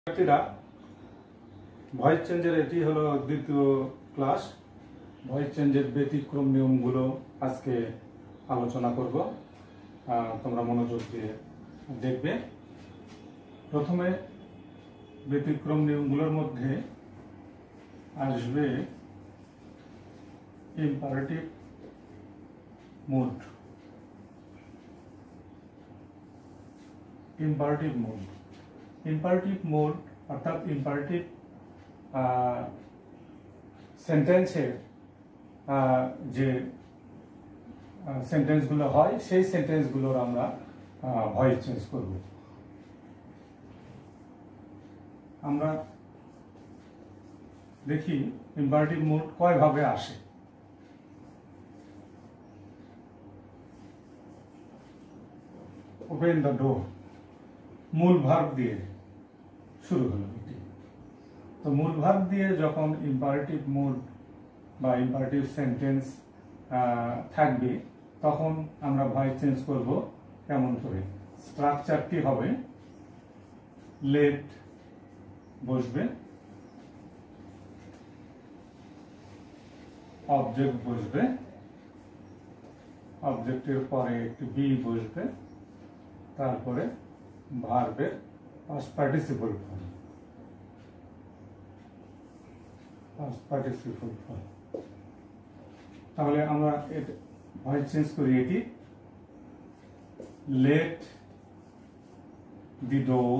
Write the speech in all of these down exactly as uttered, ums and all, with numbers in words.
শিক্ষার্থীরা ভয়েস চেঞ্জের এটি হলো দ্বিতীয় ক্লাস। ভয়েস চেঞ্জের ব্যতিক্রম নিয়মগুলো আজকে আলোচনা করব, তোমরা মনোযোগ দিয়ে দেখবে। প্রথমে ব্যতিক্রম নিয়মগুলোর মধ্যে আসবে imperative mode. Imperative mode imperative mode অর্থাৎ ইম্পারেটিভ সেন্টেন্সের যে সেন্টেন্সগুলো হয় সেই সেন্টেন্সগুলোর আমরা ভয়েস চেঞ্জ করব। আমরা দেখি ইম্পারেটিভ মোড কয়ভাবে আসে। ওপেন দ্য ডোর মূল ভার্ব দিয়ে শুরু হলো এটি। তো মূল ভার্ব দিয়ে যখন ইম্পারেটিভ মোড বা ইম্পারেটিভ সেন্টেন্স থাকবে তখন আমরা ভয়েস চেঞ্জ করব কেমন করে। স্ট্রাকচারটি হবে লেট বসবে, অবজেক্ট বসবে, অবজেক্টের পরে একটি বি বসবে, তারপরে ভার্বের past participle form past participle form তাহলে আমরা এটা ভয়েস চেঞ্জ করি। এটি লেট দি ডোর,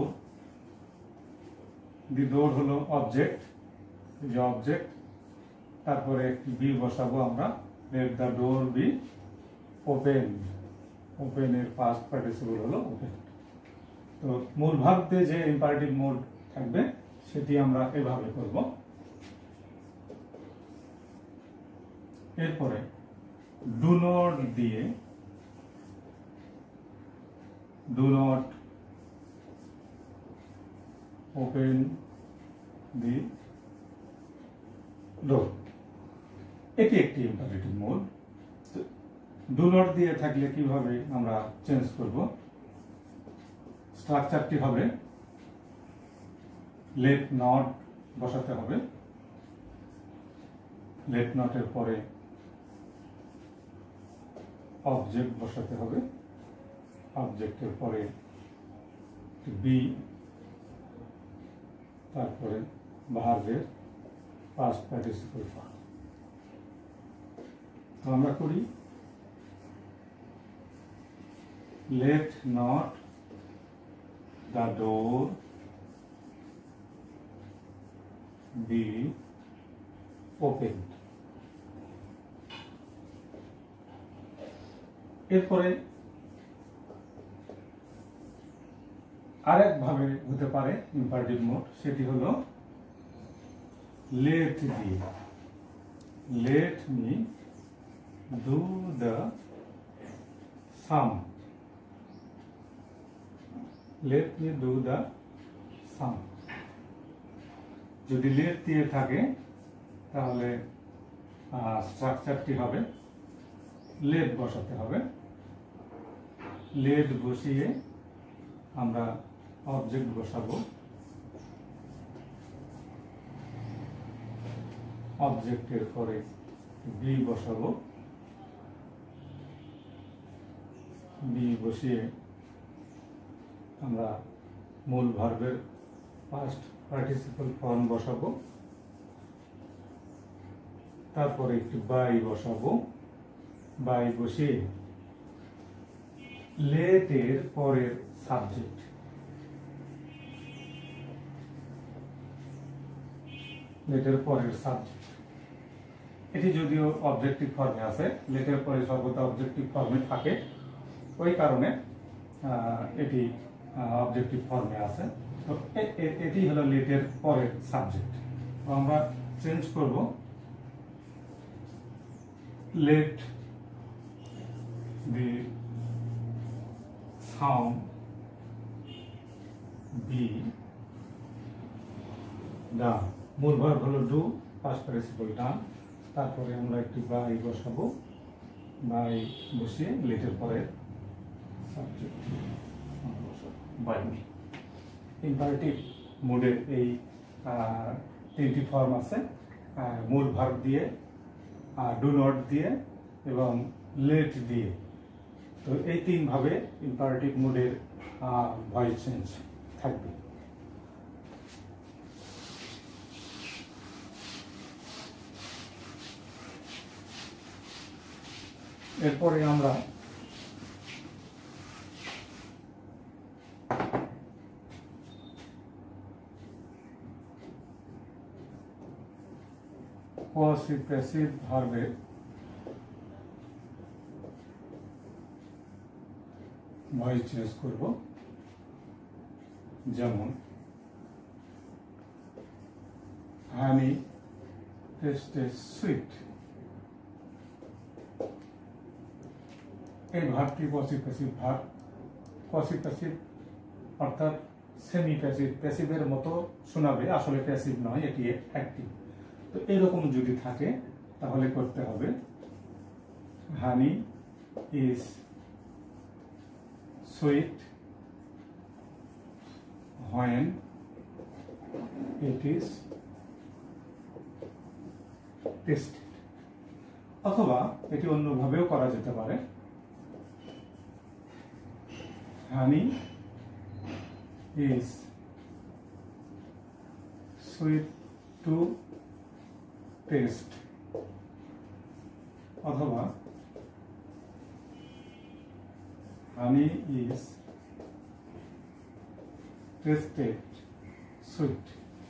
দি ডোর হলো অবজেক্ট, যে অবজেক্ট, তারপরে একটি বি বসাবো আমরা, let the door be open, ওপেনের পাস্ট পার্টিসিপল হলো ওপেন। তো মূল ভার্ব দিয়ে যে ইম্পারেটিভ মোড থাকবে সেটি আমরা এভাবে করব। এরপরে ডু নট দিয়ে do not open the door, এটি একটি ইম্পারেটিভ মোড। ডু নট দিয়ে থাকলে কিভাবে আমরা চেঞ্জ করব। স্ট্রাকচারটি হবে লেট নট বসাতে হবে, লেট নটের পরে অবজেক্ট বসাতে হবে, অবজেক্টের পরে বি, তারপরে ভার্বের পাস্ট পার্টিসিপল ফর্ম। তো আমরা করি let not the door be opened। এরপরে আরেক ভাবে হতে পারে ইম্পারেটিভ মোড, সেটি হলো let দিয়ে let me do the sum, let me do the sum। যদি লেট দিয়ে থাকে তাহলে স্ট্রাকচারটি হবে লেট বসাতে হবে, লেট বসিয়ে আমরা অবজেক্ট বসাবো, অবজেক্টের পরে বি বসাবো, বি বসিয়ে আমরা মূল ভার্বের পাস্ট পার্টিসিপল ফর্ম বসাবো, তারপরে একটু বাই বসাবো, বাই বসিয়ে লেটের পরের সাবজেক্ট, লেটের পরের সাবজেক্ট, এটি যদিও অবজেক্টিভ ফর্মে আছে, লেটের পরে সর্বদা অবজেক্টিভ ফর্মে থাকে, ওই কারণে এটি অবজেক্টিভ ফর্মে আছে। তো এটি হলো লেটের পরের সাবজেক্ট। আমরা চেঞ্জ করব let the sound be done, মূল ভার্ব হলো ডু, পাস্ট পার্টিসিপল ডান, তারপরে আমরা একটি বাই বসাবো, বাই বসিয়ে লেটের পরের সাবজেক্ট বাই। ইম্পারেটিভ মুডের এই তিনটি ফর্ম আছে, মূল ভার্ব দিয়ে, ডু নট দিয়ে এবং লেট দিয়ে। তো এই তিন ভাবে ইম্পারেটিভ মুডের ভয়েস চেঞ্জ থাকবে। এরপরে আমরা পজিটিভ প্যাসিভ ভার্বের ভয়েস চেঞ্জ করব। যেমন হানি টেস্টেড সুইট, এই ভার্বটি positive passive verb. Positive passive অর্থাৎ সেমি প্যাসিভ, প্যাসিভের মতো শোনাবে, আসলে প্যাসিভ নয়, এটি অ্যাক্টিভ। তো এরকম যদি থাকে তাহলে করতে হবে honey is sweet when it is tasted, অথবা এটি অন্যভাবেও করা যেতে পারে honey is sweet to taste, অথবা honey is tasted sweet,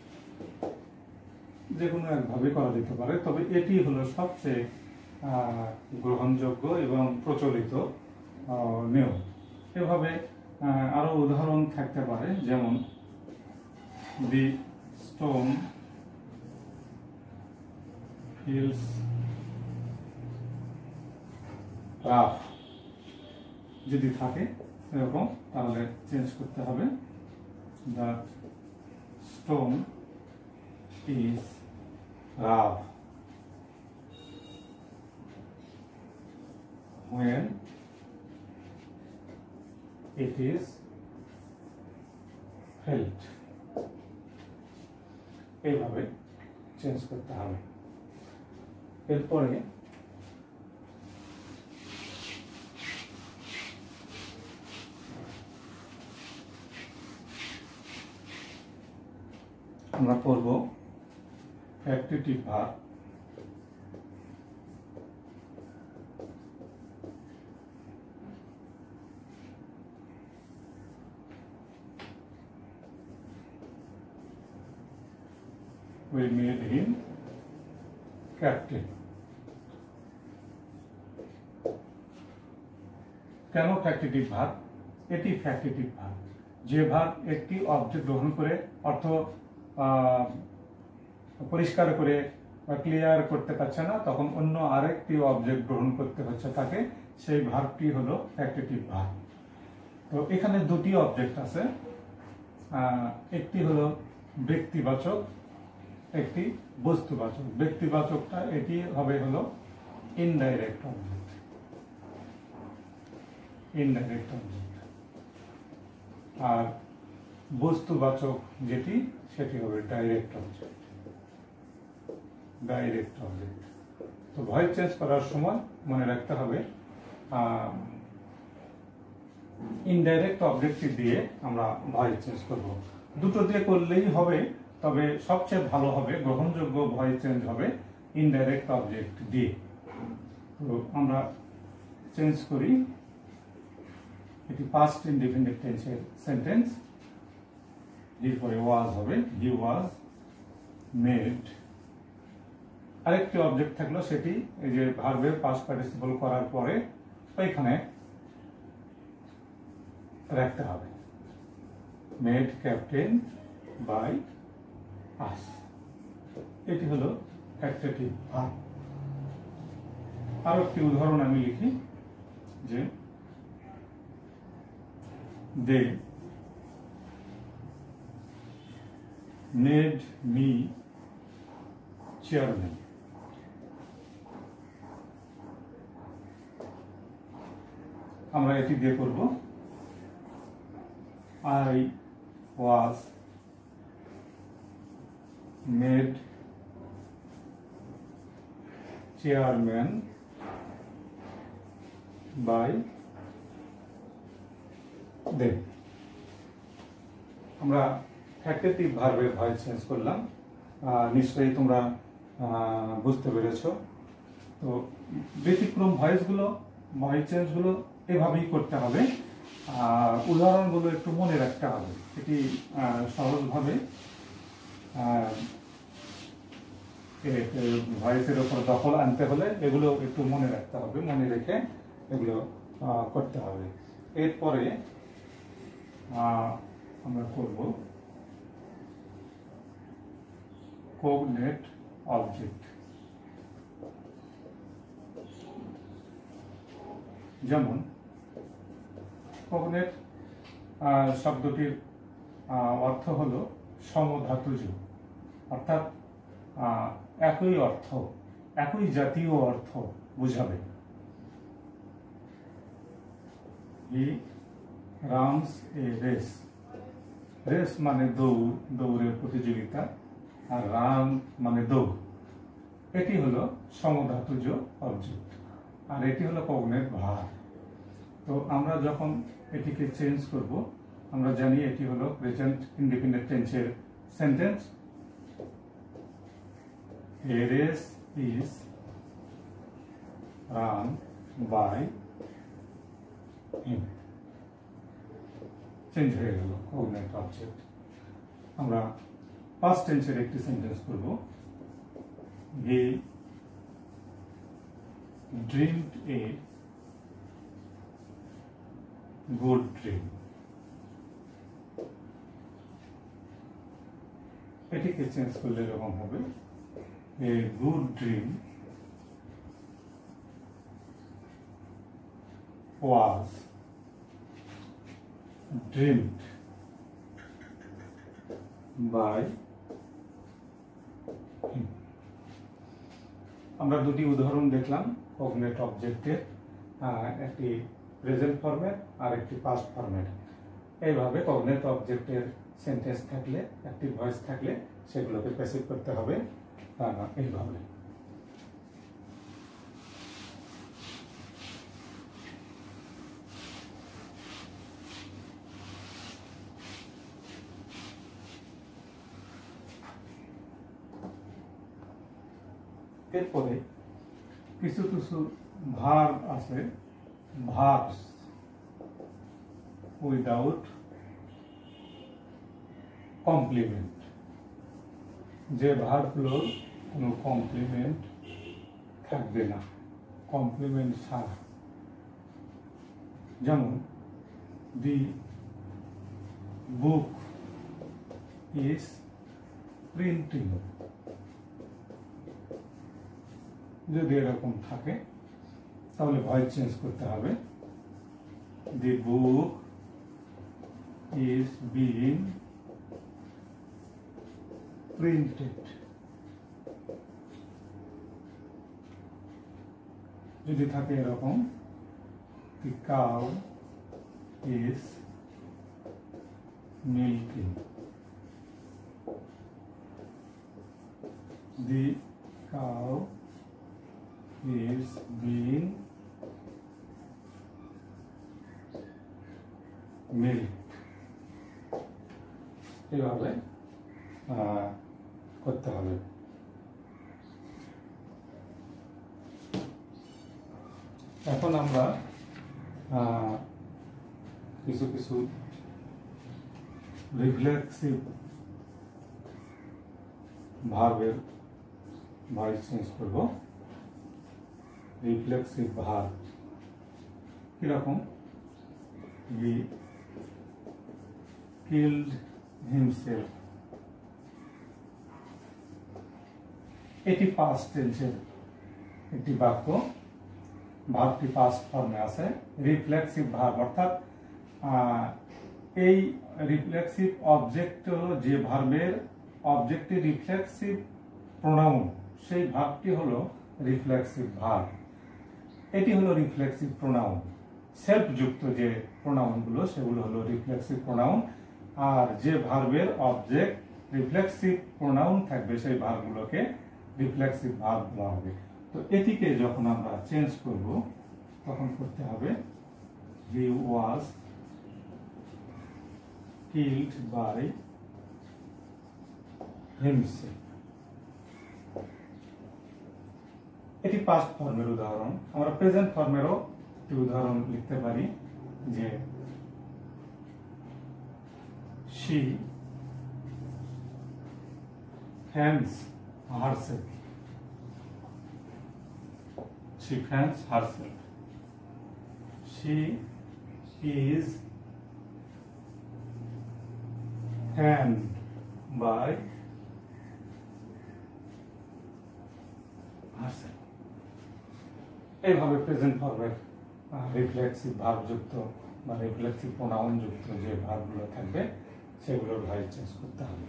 যে কোনো একভাবে করা যেতে পারে। তবে এটি হলো সবচেয়ে গ্রহণযোগ্য এবং প্রচলিত নিয়ম। এভাবে আরো উদাহরণ থাকতে পারে, যেমন দি স্টোন ফিলস রাফ, যদি থাকে এরকম তাহলে চেঞ্জ করতে হবে the stone is rough when it is felt, এইভাবে চেঞ্জ করতে হবে। এরপরে আমরা পড়ব active verb. We made him captain. কেন ফ্যাক্টিটিভ ভার্ব? এটি ফ্যাক্টিটিভ ভার্ব। যে ভার্ব একটি অবজেক্ট গ্রহণ করে অর্থ পরিষ্কার করে বা ক্লিয়ার করতে পারছে না, তখন অন্য আরেকটি অবজেক্ট গ্রহণ করতে হচ্ছে তাকে, সেই ভার্বটি হলো ফ্যাক্টিটিভ ভার্ব। তো এখানে দুটি অবজেক্ট আছে, একটি হলো ব্যক্তিবাচক, একটি বস্তুবাচক। ব্যক্তিবাচকটা এটি হবে হলো ইনডাইরেক্ট অবজেক্ট, ইনডাইরেক্ট অবজেক্ট। আর বস্তুবাচক যেটি সেটি হবে ডাইরেক্ট অবজেক্ট, ডাইরেক্ট অবজেক্ট। তো ভয়েস চেঞ্জ করার সময় মনে রাখতে হবে ইনডাইরেক্ট অবজেক্টটি দিয়ে আমরা ভয়েস চেঞ্জ করব। দুটো দিয়ে করলেই হবে, তবে সবচেয়ে ভালো হবে, গ্রহণযোগ্য ভয়েস চেঞ্জ হবে ইনডাইরেক্ট অবজেক্ট দিয়ে। তো আমরা চেঞ্জ করি, এটি পাস্ট ইনডিফিনিট টেন্সের সেন্টেন্স, এরপরে ওয়াজ হবে, হি ওয়াজ মেড। আরেকটি অবজেক্ট থাকলো, সেটি এই যে ভার্বের পাস্ট পার্টিসিপল করার পরে ওইখানে রাখতে হবে, মেড ক্যাপ্টেন বাই আস। এটি হলো অ্যাক্টিভ ভার্ব। আরো একটি উদাহরণ আমি লিখি, যে দে made me chairman. আমরা এটি দিয়ে করব, I was made chairman by them. আমরা ফ্যাক্টরেটিভ ভার্বের ভয়েস চেঞ্জ করলাম, নিশ্চয়ই তোমরা বুঝতে পেরেছো। তো ব্যতিক্রম ভয়েসগুলো ভয়েস চেঞ্জগুলো এভাবেই করতে হবে, আর উদাহরণগুলো একটু মনে রাখতে হবে। এটি সহজভাবে ভয়েসের ওপর দখল আনতে হলে এগুলো একটু মনে রাখতে হবে, মনে রেখে এগুলো করতে হবে। এরপরে আমরা করব cognate object। যেমন cognate শব্দটির অর্থ হলো সমধাতুজ, অর্থাৎ একই অর্থ, একই জাতীয় অর্থ বোঝাবে। He runs a race, race মানে দৌড়, দৌড়ের প্রতিযোগিতা, আর রান মানে দৌড়। এটি হলো সমধাতুজ অবজেক্ট, আর এটি হলো কগনেট ভার্ব। তো আমরা যখন এটিকে চেঞ্জ করব, আমরা জানি এটি হলো প্রেজেন্ট ইন্ডিপেন্ডেন্ট টেন্সের sentence. A race is run by him। Change হয়ে গেল কগনেট অবজেক্ট। আমরা পাস্ট টেন্সের একটি সেন্টেন্স করব। He dreamed a good dream। এটিকে চেঞ্জ করলে এরকম হবে, a good dream was dreamed by him। আমরা দুটি উদাহরণ দেখলাম কগনেট অবজেক্টের, একটি প্রেজেন্ট ফরম্যাট আর একটি পাস্ট ফরম্যাট। এইভাবে কগনেট অবজেক্টের সেন্টেন্স থাকলে, অ্যাক্টিভ ভয়েস থাকলে সেগুলোকে প্যাসিভ করতে হবে এইভাবে। এরপরে কিছু কিছু ভার্ব আছে, ভার্বস উইদাউট কমপ্লিমেন্ট, যে ভার্বগুলোর কোনো কমপ্লিমেন্ট থাকবে না, কমপ্লিমেন্ট ছাড়া। যেমন দি বুক ইজ প্রিন্টিং, যদি এরকম থাকে তাহলে ভয়েস চেঞ্জ করতে হবে। The book is being printed. যদি থাকে এরকম, the cow is milking, the cow is being milked। এইভাবে করতে হবে। এখন আমরা কিছু কিছু রিফ্লেক্সিভ ভার্বের ভয়েস চেঞ্জ করব। রিফ্লেক্সিভ ভার্ব কিরকম? হি কিল্ড হিমসেলফ, এটি পাস্ট টেন্সের একটি বাক্য, ভার্বটি পাস্ট ফর্মে আছে। রিফ্লেক্সিভ ভার্ব অর্থাৎ এই রিফ্লেক্সিভ অবজেক্ট হলো যে ভার্বের অবজেক্টে রিফ্লেক্সিভ প্রোনাউন, সেই ভার্বটি হলো রিফ্লেক্সিভ ভার্ব। এটি হলো রিফ্লেক্সিভ প্রোনাউন, সেলফ যুক্ত যে প্রোনাউনগুলো সেগুলো হলো রিফ্লেক্সিভ প্রোনাউন। আর যে ভার্বের অবজেক্ট রিফ্লেক্সিভ প্রোনাউন থাকবে সেই ভার্বগুলোকে রিফ্লেক্সিভ ভার্ব বলা হবে। তো এটিকে যখন আমরা চেঞ্জ করব তখন করতে হবে he was killed by himself. এটি পাস্ট ফর্মের উদাহরণ। আমরা প্রেজেন্ট ফর্মেরও একটি উদাহরণ লিখতে পারি যে she fends herself. She fends herself. She is fanned by herself. এইভাবে প্রেজেন্ট ফর্মের রিফ্লেক্সিভ ভার্ব যুক্ত বা রিফ্লেক্সিভ প্রোনাউন যুক্ত যে ভার্বগুলো থাকবে সেগুলোর ভয়েস চেঞ্জ করতে হবে।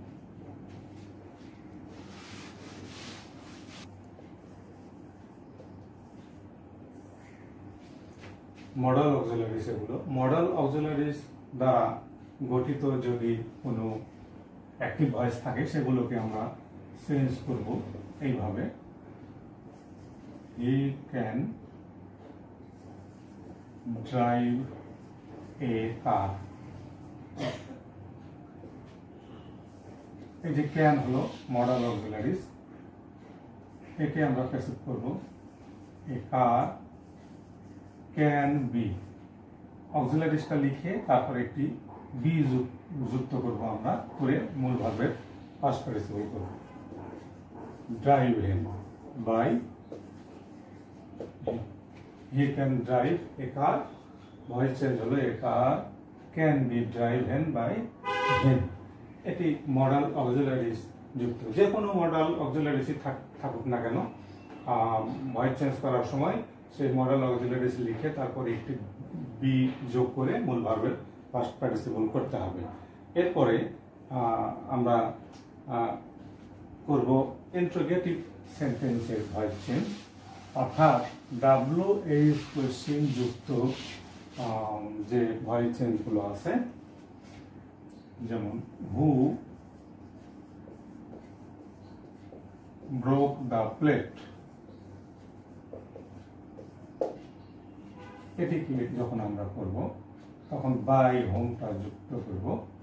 মডেল অক্সিলারিজ এগুলো মডেল অক্সিলারিজ দ্বারা গঠিত যদি কোনো অ্যাক্টিভ ভয়েস থাকে সেগুলোকে আমরা চেঞ্জ করব এইভাবে হি ক্যান ড্রাইভ এ কার। এই যে ক্যান হলো মডেল অক্সিলারিজ, একে আমরা প্যাসিভ করব এ কার ক্যান বি। অক্সিলারিজটা লিখে তারপর একটি বি যুক্ত করব আমরা, করে মূল ভার্বের পাস্ট পার্টিসিপল করব। Drive him by he can drive a car, voice change হলো a car can be driven by him. এটি মডেল অক্সিলারিজ যুক্ত। যে কোনো মডেল অক্সিলারিজই থাকুক না কেন, ভয়েস চেঞ্জ করার সময় সেই মডেল অক্সিলারিজ লিখে তারপর একটি বি যোগ করে মূল ভার্বের পাস্ট পার্টিসিপল করতে হবে। এরপরে আমরা করব ইন্ট্রোগেটিভ সেন্টেন্সের ভয়েস চেঞ্জ, অর্থাৎ ডাব্লিউ এইচ কোয়েশ্চেন যুক্ত যে ভয়েস চেঞ্জগুলো আছে, যেমন হু ব্রোক দ্য প্লেট। এটিকে যখন আমরা করব তখন বাই হোমটা যুক্ত করব।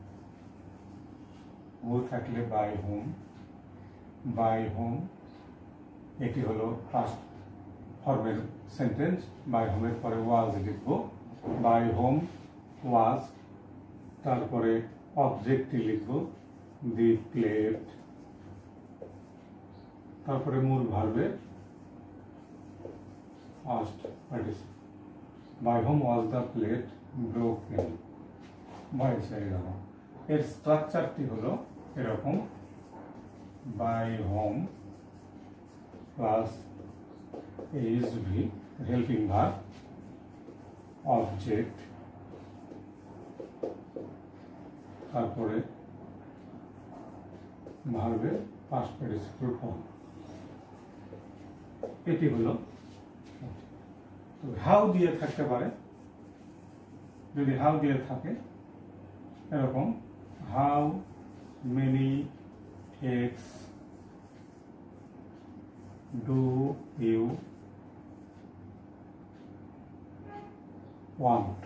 হু থাকলে বাই হোম, বাই হোম এটি হলো ফার্স্ট ফর্মের সেন্টেন্স। বাই হোমের পরে ওয়াজ লিখব, বাই হোম ওয়াজ, তারপরে অবজেক্টটি লিখব দি প্লেট, তারপরে মূল ভার্বের first participle. By whom was the plate broken, voice হয়ে গেল। এর স্ট্রাকচারটি হলো এরকম, by whom plus H V helping verb, object, তারপরে ভার্বের পাস্ট পার্টিসিপল ফর্ম। এটি হলো। হাউ দিয়ে থাকতে পারে, যদি হাউ দিয়ে থাকে এরকম how many eggs do you want.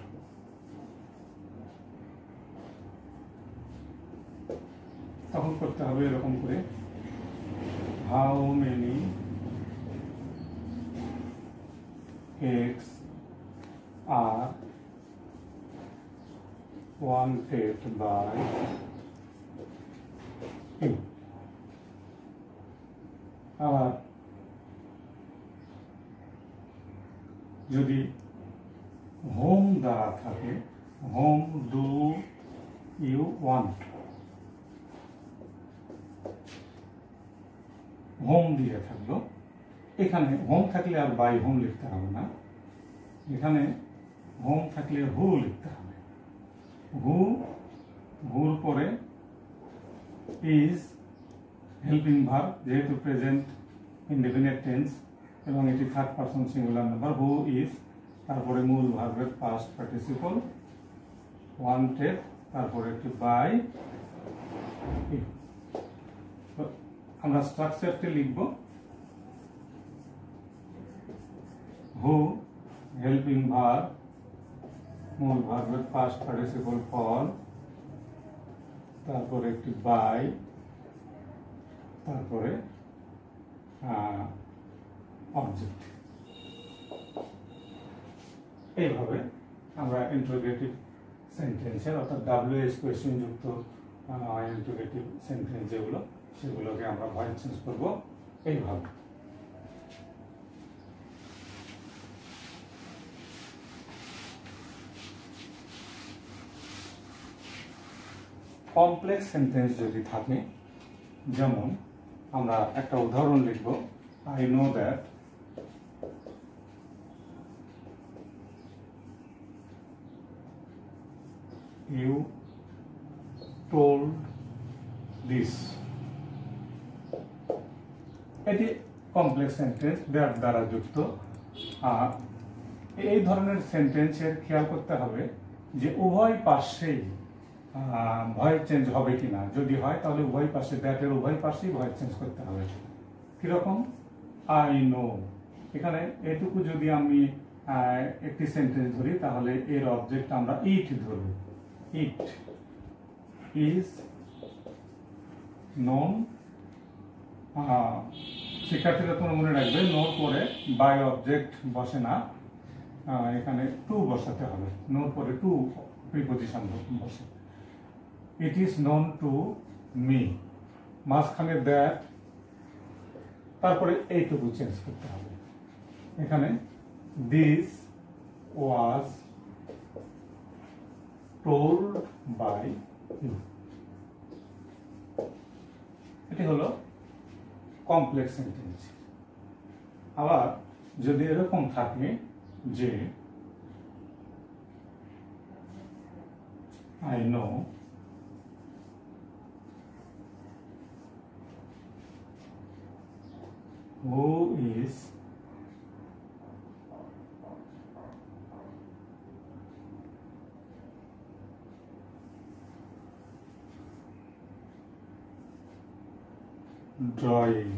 তখন করতে হবে এরকম করে, how many eggs are wanted by you। আবার যদি হোম দ্বারা থাকে, whom do you want, whom দিয়ে থাকলো। এখানে হোম থাকলে আর বাই হোম লিখতে হবে না, এখানে হোম থাকলে হু লিখতে হবে। হু, হুর পরে ইজ হেল্পিং ভার্ব, যেহেতু প্রেজেন্ট ইনডেফিনিট টেন্স এবং এটি third person singular number, who is, তারপরে মূল ভার্বের পাস্ট পার্টিসিপল ওয়ান্টেড, তারপরে একটি বাই। আমরা স্ট্রাকচারটি লিখব হু হেল্পিং ভার্ব মূল ভার্বের পাস্ট পার্টিসিপল ফর্ম, তারপরে একটি বাই, তারপরে অবজেক্ট। এইভাবে আমরা ইন্টারোগেটিভ সেন্টেন্সের অর্থাৎ ডাব্লিউএইচ কোয়েশ্চেন যুক্ত ইন্টারোগেটিভ সেন্টেন্স যেগুলো সেগুলোকে আমরা ভয়েস চেঞ্জ করব এইভাবে। কমপ্লেক্স সেন্টেন্স যদি থাকে, যেমন আমরা একটা উদাহরণ লিখব, I know that you told this. এটি কমপ্লেক্স সেন্টেন্স দ্যাট দ্বারা যুক্ত। আর এই ধরনের সেন্টেন্সের খেয়াল করতে হবে যে উভয় পাশেই ভয়েস চেঞ্জ হবে কিনা। যদি হয় তাহলে উভয় পাশে, দ্যাটের উভয় পাশেই ভয়েস চেঞ্জ করতে হবে। কিরকম? আই নো, এখানে এটুকু যদি আমি একটি সেন্টেন্স ধরি তাহলে এর অবজেক্ট আমরা ইট ধরব। It is known. শিক্ষার্থীরা তোমরা মনে রাখবে, নোর পরে বাই অবজেক্ট বসে না, এখানে টু বসাতে হবে। নোর পরে টু প্রিপজিশন বসে। It is known to me, মাঝখানে দ্যাট, তারপরে এইটুকু চেঞ্জ করতে হবে। এখানে this was told by you. এটি হলো কমপ্লেক্স সেন্টেন্স। আবার যদি এরকম থাকে যে I know who is drawing,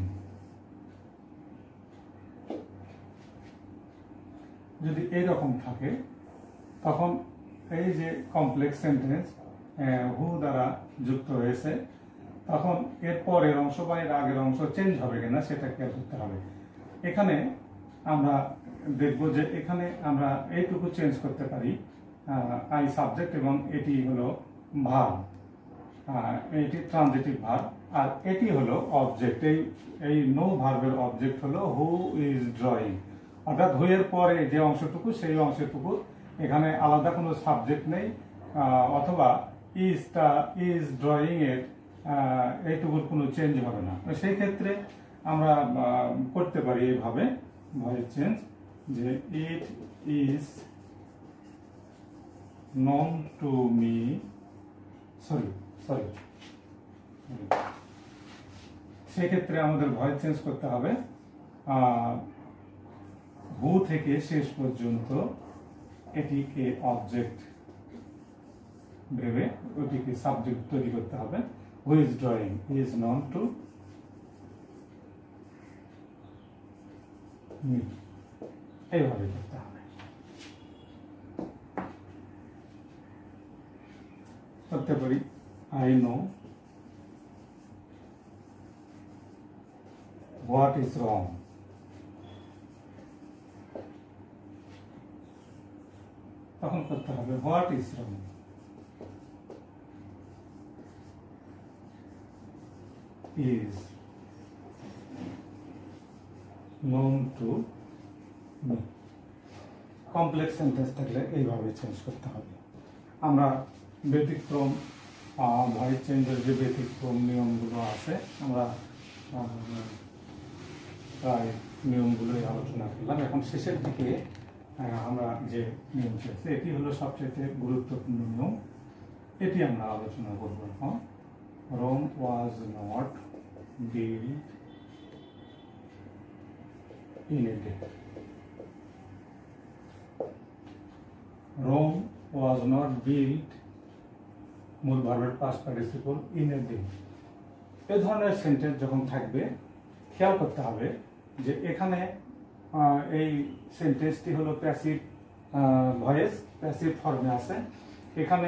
যদি এইরকম থাকে তখন এই যে কমপ্লেক্স সেন্টেন্স হু দ্বারা যুক্ত হয়েছে, তখন এর পরের অংশ বা এর আগের অংশ চেঞ্জ হবে কিনা সেটা খেয়াল করতে হবে। এখানে আমরা দেখব যে এখানে আমরা এইটুকু চেঞ্জ করতে পারি, আই সাবজেক্ট এবং এটি হলো ভার্ব, এটি ট্রানজিটিভ ভার্ব, আর এটি হলো অবজেক্ট। এই এই নো ভার্বের অবজেক্ট হলো হু ইজ ড্রয়িং, অর্থাৎ হু এর পরে যে অংশটুকু সেই অংশটুকু এখানে আলাদা কোনো সাবজেক্ট নেই, অথবা ইজটা ইজ ড্রয়িং এর এইটুকুর কোনো চেঞ্জ হবে না। সেই ক্ষেত্রে আমরা করতে পারি এইভাবে ভয়েস চেঞ্জ, যে it is known to me, sorry sorry সেক্ষেত্রে আমাদের ভয়েস চেঞ্জ করতে হবে হু থেকে শেষ পর্যন্ত এটিকে অবজেক্ট ভেবে ওটিকে সাবজেক্ট তৈরি করতে হবে। Who is drawing is known to me, এইভাবে করতে হবে। করতে পারি I know what is wrong, তখন করতে হবে what is wrong, is known to me। Complex sentence থাকলে এইভাবে চেঞ্জ করতে হবে। আমরা ব্যতিক্রম ভয়েস চেঞ্জের যে ব্যতিক্রম নিয়মগুলো আছে আমরা প্রায় নিয়মগুলোই আলোচনা করলাম। এখন শেষের দিকে আমরা যে নিয়মটি আছে এটি হলো সবচেয়ে গুরুত্বপূর্ণ নিয়ম, এটি আমরা আলোচনা করব এখন। Rome was not built in a day. Rome was not built, মূল ভার্বের past participle, in a day। এই ধরনের সেন্টেন্স যখন থাকবে খেয়াল করতে হবে যে এখানে এই সেন্টেন্সটি হলো প্যাসিভ ভয়েস, প্যাসিভ ফর্মে আছে, এখানে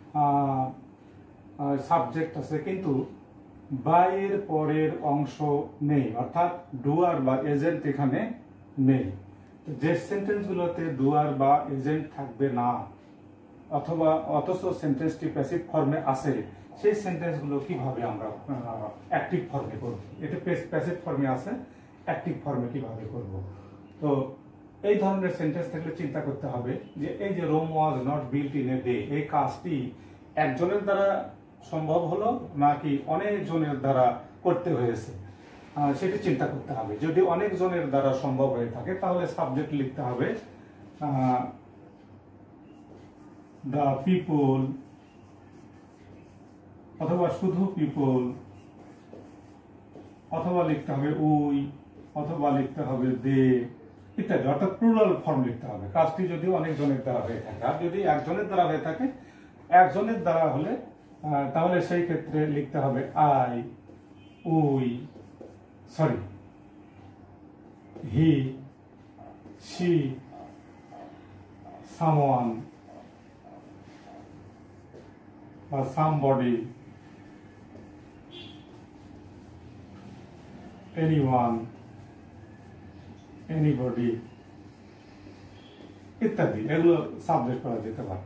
সাবজেক্ট আছে কিন্তু বাইয়ের পরের অংশ নেই, অর্থাৎ ডুয়ার বা এজেন্ট এখানে নেই। যে সেন্টেন্সগুলোতে ডুয়ার বা এজেন্ট থাকবে না অথবা অথচ সেন্টেন্সটি প্যাসিভ ফর্মে আছে, সেই সেন্টেন্সগুলো কিভাবে আমরা অ্যাক্টিভ ফর্মে করব। এটা প্যাসিভ ফর্মে আছে, অ্যাক্টিভ ফর্মে কিভাবে করব। তো এই ধরনের সেন্টেন্স থাকলে চিন্তা করতে হবে যে এই যে Rome was not built in a day, এই কাজটি একজনের দ্বারা সম্ভব হলো নাকি অনেক জনের দ্বারা করতে হয়েছে, সেটি চিন্তা করতে হবে। যদি অনেক জনের দ্বারা সম্ভব হয়ে থাকে তাহলে সাবজেক্ট লিখতে হবে দ্য পিপল, অথবা শুধু পিপল, অথবা লিখতে হবে উই, অথবা লিখতে হবে দে ইত্যাদি, অর্থাৎ প্লুরাল ফর্ম লিখতে হবে। কাজটি যদি অনেক জনের দ্বারা হয়ে থাকে, আর যদি একজনের দ্বারা হয়ে থাকে, একজনের দ্বারা হলে তাহলে সেই ক্ষেত্রে লিখতে হবে I, we, sorry he, she, someone বা সামবডি, এনিওয়ান, এনিবডি ইত্যাদি, এগুলো সাবজেক্ট করা যেতে পারে।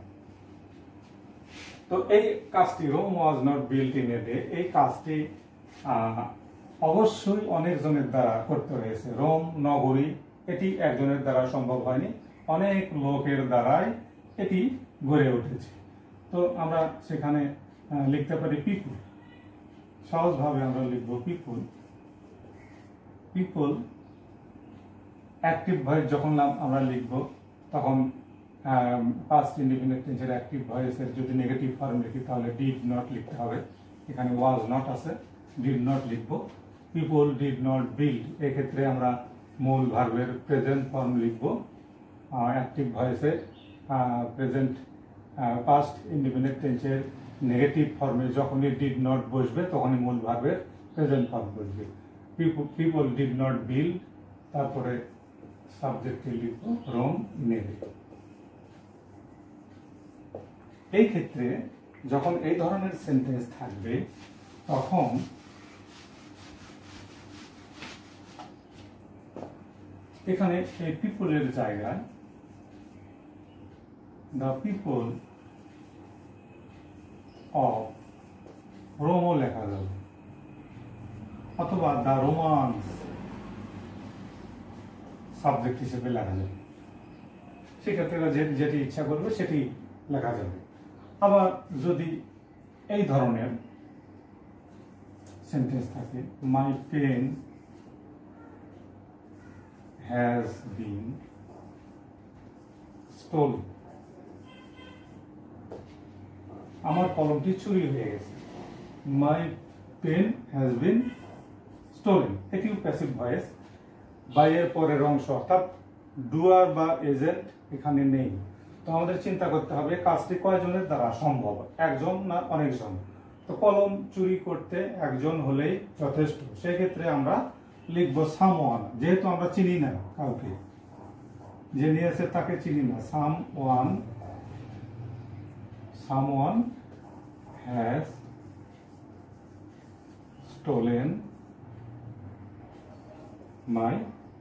তো এই কাজটি Rome was not built in a day, এই কাজটি অবশ্যই অনেকজনের দ্বারা করতে হয়েছে। রোম নগরী, এটি একজনের দ্বারা সম্ভব হয়নি, অনেক লোকের দ্বারাই এটি গড়ে উঠেছে। তো আমরা সেখানে লিখতে পারি পিপুল, সহজভাবে আমরা লিখব পিপুল। পিপুল অ্যাক্টিভ ভয়েস যখন আমরা লিখব তখন পাস্ট ইনডিফিনিট টেন্সের অ্যাক্টিভ ভয়েসের যদি নেগেটিভ ফর্ম লিখি তাহলে ডিড নট লিখতে হবে, এখানে ওয়াজ নট আছে, ডিড নট লিখব। পিপল ডিড নট বিল্ড, এক্ষেত্রে আমরা মূল ভার্বের প্রেজেন্ট ফর্ম লিখব। অ্যাক্টিভ ভয়েসের প্রেজেন্ট পাস্ট ইনডিফিনিট টেন্সের নেগেটিভ ফর্মে যখনই ডিড নট বসবে তখনই মূল ভার্বের প্রেজেন্ট ফর্ম বসবে। পিপল ডিড নট বিল্ড, তারপরে সাবজেক্টে লিখব রোম নেবে। এই ক্ষেত্রে যখন এই ধরনের সেন্টেন্স থাকবে তখন এখানে এই পিপলের জায়গায় দ্য পিপল অফ রোমও লেখা যাবে, অথবা দ্য রোমান্স সাবজেক্ট হিসেবে লেখা যাবে। সেক্ষেত্রে যেটি ইচ্ছা করবে সেটি লেখা যাবে। আবার যদি এই ধরনের সেন্টেন্স থাকে, my pen has been stolen, আমার কলমটি চুরি হয়ে গেছে। My pen has been stolen, এটিও প্যাসিভ ভয়েস, বাইয়ের পরের অংশ অর্থাৎ ডুয়ার বা এজেন্ট এখানে নেই। তো আমাদের চিন্তা করতে হবে কাজটি কয়জনের দ্বারা সম্ভব, একজন না অনেকজন। তো কলম চুরি করতে একজন হলেই যথেষ্ট, সেক্ষেত্রে আমরা লিখবো সামওয়ান, যেহেতু আমরা চিনি না কাউকে, যে নিয়েছে তাকে চিনি না। Someone, someone has stolen my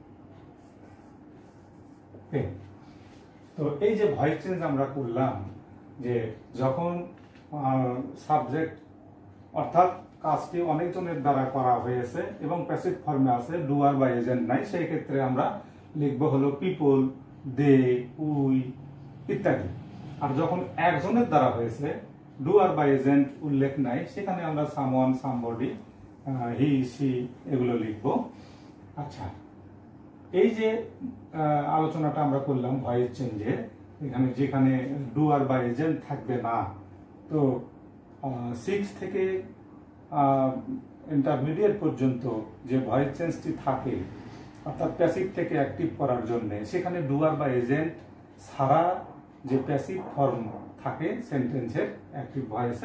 pen. তো এই যে ভয়েস চেঞ্জ আমরা করলাম, যে যখন সাবজেক্ট অর্থাৎ কাজটি অনেকজনের দ্বারা করা হয়েছে এবং প্যাসিভ ফর্মে আছে, ডুয়ার বা এজেন্ট নাই, সেই ক্ষেত্রে আমরা লিখব হলো পিপল, দে, উই ইত্যাদি। আর যখন একজনের দ্বারা হয়েছে, ডুয়ার বা এজেন্ট উল্লেখ নাই, সেখানে আমরা সামওয়ান, সামবডি, হি, সি এগুলো লিখব। আচ্ছা, এই যে আলোচনাটা আমরা করলাম ভয়েস চেঞ্জের, এখানে যেখানে ডুয়ার বা এজেন্ট থাকবে না, তো সিক্স থেকে ইন্টারমিডিয়েট পর্যন্ত যে ভয়েস চেঞ্জটি থাকে অর্থাৎ প্যাসিভ থেকে অ্যাক্টিভ করার জন্য, সেখানে ডুয়ার বা এজেন্ট ছাড়া যে প্যাসিভ ফর্ম থাকে সেন্টেন্সের অ্যাক্টিভ ভয়েসের,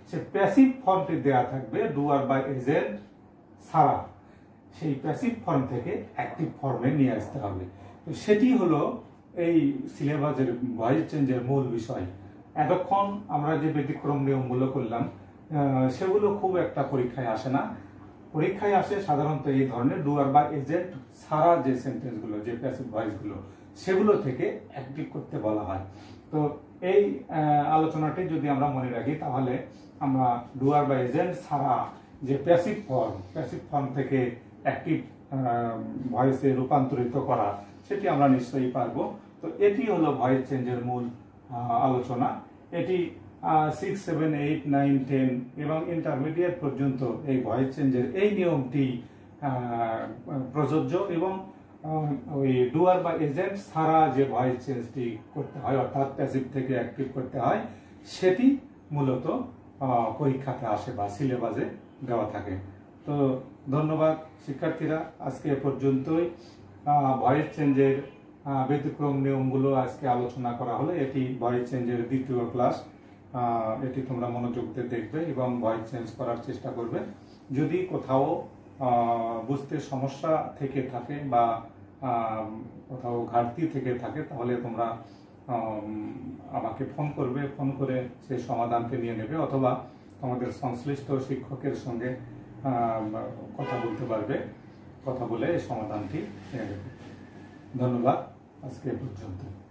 সে প্যাসিভ ফর্মটি দেয়া থাকবে ডুয়ার বা এজেন্ট ছাড়া, সেই প্যাসিভ ফর্ম থেকে অ্যাক্টিভ ফর্মে নিয়ে আসতে হবে। তো সেটি হলো এই সিলেবাসের ভয়েস চেঞ্জের মূল বিষয়। এতক্ষণ আমরা যে ব্যতিক্রম নিয়মগুলো করলাম সেগুলো খুব একটা পরীক্ষায় আসে না। পরীক্ষায় আসে সাধারণত এই ধরনের ডুয়ার বা এজেন্ট ছাড়া যে সেন্টেন্সগুলো, যে প্যাসিভ ভয়েসগুলো, সেগুলো থেকে অ্যাক্টিভ করতে বলা হয়। তো এই আলোচনাটি যদি আমরা মনে রাখি তাহলে আমরা ডুয়ার বা এজেন্ট ছাড়া যে প্যাসিভ ফর্ম, প্যাসিভ ফর্ম থেকে অ্যাক্টিভ ভয়েসে রূপান্তরিত করা, সেটি আমরা নিশ্চয়ই পারবো। তো এটি হলো ভয়েস চেঞ্জের মূল আলোচনা। এটি six seven eight nine ten এবং ইন্টারমিডিয়েট পর্যন্ত এই ভয়েস চেঞ্জের এই নিয়মটি প্রযোজ্য এবং ওই ডুয়ার বা এজেন্ট ছাড়া যে ভয়েস চেঞ্জটি করতে হয়, অর্থাৎ প্যাসিভ থেকে অ্যাক্টিভ করতে হয়, সেটি মূলত পরীক্ষাতে আসে বা সিলেবাসে দেওয়া থাকে। তো ধন্যবাদ শিক্ষার্থীরা, আজকে এ পর্যন্তই। ভয়েস চেঞ্জের ব্যতিক্রম নিয়মগুলো আজকে আলোচনা করা হলো। এটি ভয়েস চেঞ্জের দ্বিতীয় ক্লাস। এটি তোমরা মনোযোগ দিয়ে দেখবে এবং ভয়েস চেঞ্জ করার চেষ্টা করবে। যদি কোথাও বুঝতে সমস্যা থেকে থাকে বা কোথাও ঘাটতি থেকে থাকে তাহলে তোমরা আমাকে ফোন করবে, ফোন করে সেই সমাধানটি নিয়ে নেবে, অথবা তোমাদের সংশ্লিষ্ট শিক্ষকের সঙ্গে কথা বলতে পারবে, কথা বলে এই সমাধানটি নিয়ে নেবে। ধন্যবাদ, আজকে পর্যন্ত।